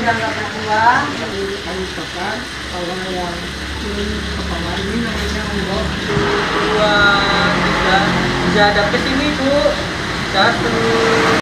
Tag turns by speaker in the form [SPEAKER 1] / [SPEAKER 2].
[SPEAKER 1] udah nggak berdua.
[SPEAKER 2] Kami ucapkan orang yang turun ke bawah ini namanya Mbok.
[SPEAKER 3] 2, 3. Bisa ada ke sini, Bu. 1,